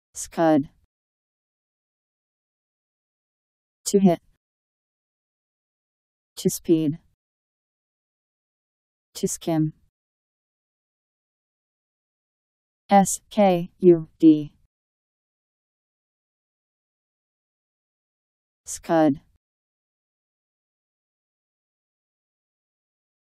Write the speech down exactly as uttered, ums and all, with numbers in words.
Skud. To hit. To speed. To skim. S K U D. Skud.